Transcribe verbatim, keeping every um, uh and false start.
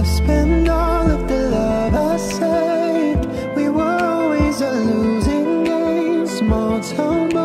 I spend all of the love I saved. We were always a losing game. Small town